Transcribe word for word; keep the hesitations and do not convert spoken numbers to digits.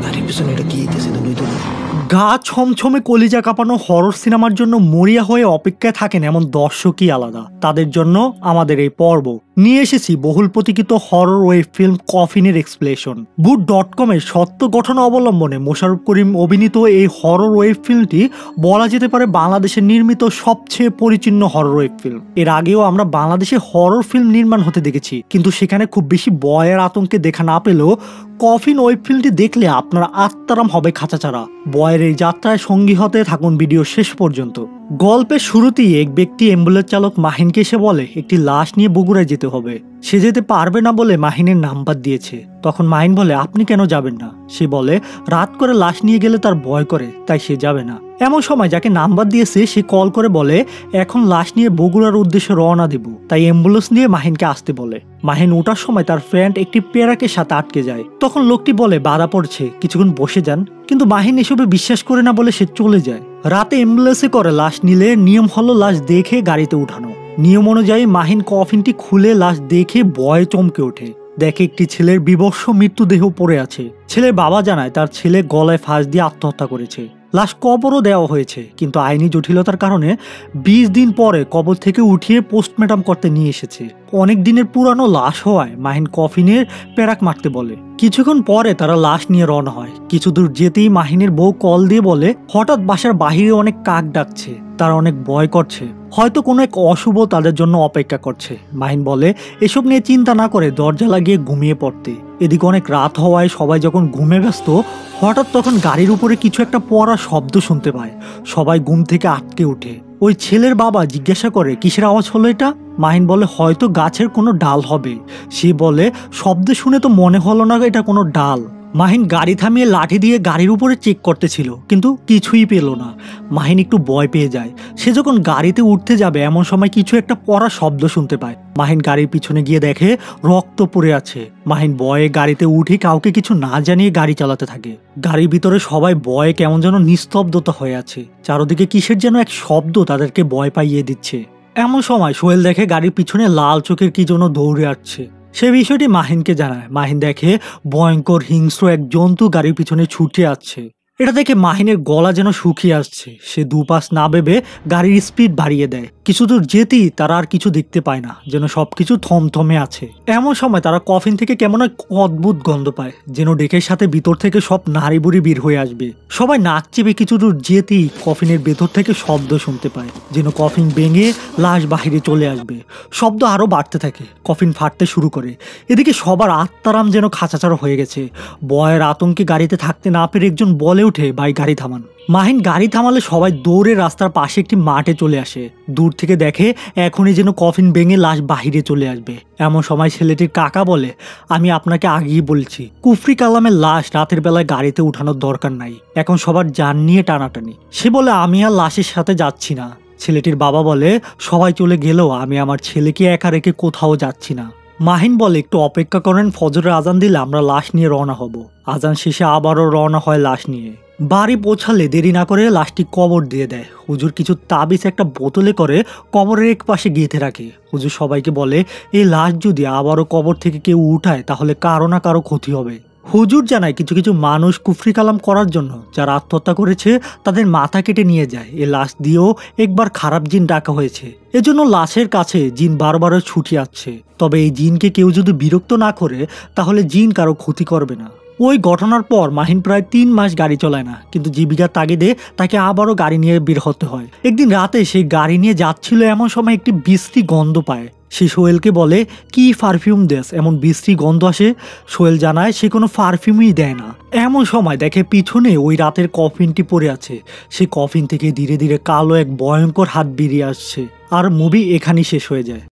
গাড়ির পিছনে এটা কি হইতেছে তুমি তো গা ছমছমে কলিজা কাঁপানো হরর সিনেমার জন্য মরিয়া হয়ে অপেক্ষায় থাকেন এমন দর্শকই আলাদা। তাদের জন্য আমাদের এই পর্ব নিয়ে এসেছি বহুল প্রতীক্ষিত হরর ওয়েব ফিল্ম কফিনের এক্সপ্লেশন। বুট ডট কমের সত্য ঘটনা অবলম্বনে মোশাররফ করিম অভিনীত এই হরর ওয়েব ফিল্মটি বলা যেতে পারে বাংলাদেশের নির্মিত সবচেয়ে পরিচিন্ন হরর ওয়েব ফিল্ম। এর আগেও আমরা বাংলাদেশে হরর ফিল্ম নির্মাণ হতে দেখেছি, কিন্তু সেখানে খুব বেশি ভয়ের আতঙ্কে দেখা না পেলেও কফিন ওয়েব ফিল্মটি দেখলে আপনার আত্মারাম হবে খাঁচাচাড়া। বয়ের এই যাত্রায় সঙ্গী হতে থাকুন ভিডিও শেষ পর্যন্ত। গল্পের শুরুতেই এক ব্যক্তি অ্যাম্বুলেন্স চালক মাহিনকে এসে বলে একটি লাশ নিয়ে বগুড়ায় যেতে হবে। সে যেতে পারবে না বলে মাহিনের নাম্বার দিয়েছে। তখন মাহিন বলে আপনি কেন যাবেন না? সে বলে রাত করে লাশ নিয়ে গেলে তার ভয় করে, তাই সে যাবে না। এমন সময় যাকে নাম্বার দিয়েছে সে কল করে বলে এখন লাশ নিয়ে বগুড়ার উদ্দেশ্যে রওনা দেব, তাই অ্যাম্বুলেন্স নিয়ে মাহিনকে আসতে বলে। মাহিন ওঠার সময় তার ফ্রেন্ড একটি পেরাকের সাথে আটকে যায়। তখন লোকটি বলে বাধা পড়ছে, কিছুক্ষণ বসে যান, কিন্তু মাহিন এসবে বিশ্বাস করে না বলে সে চলে যায়। রাতে অ্যাম্বুলেন্সে করে লাশ নিলে নিয়ম হলো লাশ দেখে গাড়িতে উঠানো। নিয়ম অনুযায়ী মাহিন কফিনটি খুলে লাশ দেখে ভয়ে চমকে ওঠে। দেখে একটি ছেলের বিবস্ত্র মৃত্যুদেহ পড়ে আছে। ছেলের বাবা জানায় তার ছেলে গলায় ফাঁস দিয়ে আত্মহত্যা করেছে। লাশ কবরও দেওয়া হয়েছে, কিন্তু আইনি জটিলতার কারণে বিশ দিন পরে কবর থেকে উঠিয়ে পোস্টমর্টম করতে নিয়ে এসেছে। অনেক দিনের পুরানো লাশ হওয়ায় মাহিন কফিনের পেরাক মারতে বলে। কিছুক্ষণ পরে তারা লাশ নিয়ে রওনা হয়। কিছু দূর যেতেই মাহিনের বউ কল দিয়ে বলে হঠাৎ বাসার বাহিরে অনেক কাক ডাকছে, তারা অনেক ভয় করছে, হয়তো কোনো এক অশুভ তাদের জন্য অপেক্ষা করছে। মাহিন বলে এসব নিয়ে চিন্তা না করে দরজা লাগিয়ে ঘুমিয়ে পড়তে। এদিকে অনেক রাত হওয়ায় সবাই যখন ঘুমে ব্যস্ত, হঠাৎ তখন গাড়ির উপরে কিছু একটা পড়া শব্দ শুনতে পায়। সবাই ঘুম থেকে আটকে ওঠে। ওই ছেলের বাবা জিজ্ঞাসা করে কিসের আওয়াজ হলো এটা? মাহিন বলে হয়তো গাছের কোনো ডাল হবে। সে বলে শব্দ শুনে তো মনে হলো না এটা কোনো ডাল। মাহিন গাড়ি থামিয়ে লাঠি দিয়ে গাড়ির উপরে চেক করতেছিল, কিন্তু কিছুই পেল না। মাহিন একটু ভয় পেয়ে যায়। সে যখন গাড়িতে উঠতে যাবে এমন সময় কিছু একটা পড়া শব্দ শুনতে পায়। মাহিন গাড়ির পিছনে গিয়ে দেখে রক্ত পড়ে আছে। মাহিন ভয়ে গাড়িতে উঠে কাউকে কিছু না জানিয়ে গাড়ি চালাতে থাকে। গাড়ির ভিতরে সবাই ভয়ে কেমন যেন নিস্তব্ধতা হয়ে আছে। চারদিকে কিসের যেন এক শব্দ তাদেরকে ভয় পাইয়ে দিচ্ছে। এমন সময় সোহেল দেখে গাড়ির পিছনে লাল চোখের কি জন্য দৌড়ে আসছে। সে বিষয়টি মাহিনকে জানায়। মাহিন দেখে ভয়ঙ্কর হিংস্র এক জন্তু গাড়ির পিছনে ছুটে আসছে। এটা দেখে মাহিনের গলা যেন শুকিয়ে আসছে। সে দুপাশ না ভেবে গাড়ির স্পিড বাড়িয়ে দেয়। কিছু দূর যেতেই তারা আর কিছু দেখতে পায় না, যেন সবকিছু থমথমে আছে। এমন সময় তারা কফিন থেকে কেমন এক অদ্ভুত গন্ধ পায়, যেন ডেকের সাথে ভিতর থেকে সব নারী বুড়ি বের হয়ে আসবে। সবাই নাক চেপে কিছু দূর যেতেই কফিনের ভেতর থেকে শব্দ শুনতে পায়, যেন কফিন ভেঙে লাশ বাহিরে চলে আসবে। শব্দ আরো বাড়তে থাকে, কফিন ফাটতে শুরু করে। এদিকে সবার আত্মারাম যেন খাঁচাচাড়া হয়ে গেছে। ভয়ের আতঙ্কে গাড়িতে থাকতে না পেরে একজন বলে উঠে ভাই গাড়ি থামান। মাহিন গাড়ি থামালে সবাই দৌড়ে রাস্তার পাশে একটি মাঠে চলে আসে। দূর থেকে দেখে এখনই যেন কফিন ভেঙে লাশ বাহিরে চলে আসবে। এমন সময় ছেলেটির কাকা বলে আমি আপনাকে আগেই বলছি কুফরি কালামের লাশ রাতের বেলায় গাড়িতে উঠানোর দরকার নাই, এখন সবার জান নিয়ে টানাটানি। সে বলে আমি আর লাশের সাথে যাচ্ছি না। ছেলেটির বাবা বলে সবাই চলে গেলেও আমি আমার ছেলেকে একা রেখে কোথাও যাচ্ছি না। মাহিন বলে একটু অপেক্ষা করেন, ফজরের আজান দিলে আমরা লাশ নিয়ে রওনা হব। আজান শেষে আবারও রওনা হয় লাশ নিয়ে। বাড়ি পৌঁছালে দেরি না করে লাশটি কবর দিয়ে দেয়। হুজুর কিছু তাবিজ একটা বোতলে করে কবরের এক পাশে গেঁথে রাখে। হুজুর সবাইকে বলে এই লাশ যদি আবারও কবর থেকে কেউ উঠায় তাহলে কারো না কারো ক্ষতি হবে। হুজুর জানায় কিছু কিছু মানুষ কুফরি কালাম করার জন্য যারা আত্মহত্যা করেছে তাদের মাথা কেটে নিয়ে যায়। এ লাশ দিয়েও একবার খারাপ জিন ডাকা হয়েছে, এজন্য লাশের কাছে জিন বারবার ছুটে আসছে। তবে এই জিনকে কেউ যদি বিরক্ত না করে তাহলে জিন কারো ক্ষতি করবে না। ওই ঘটনার পর মাহিন প্রায় তিন মাস গাড়ি চালায় না, কিন্তু জীবিকার তাগিদে তাকে আবারও গাড়ি নিয়ে বের হতে হয়। একদিন রাতে সেই গাড়ি নিয়ে যাচ্ছিল, এমন সময় একটি বিশ্রী গন্ধ পায়। সে সোহেলকে বলে কি পারফিউম দেস, এমন বিশ্রী গন্ধ আসে। সোহেল জানায় সে কোনো পারফিউমই দেয় না। এমন সময় দেখে পিছনে ওই রাতের কফিনটি পড়ে আছে। সে কফিন থেকে ধীরে ধীরে কালো এক ভয়ঙ্কর হাত বেরিয়ে আসছে। আর মুভি এখানেই শেষ হয়ে যায়।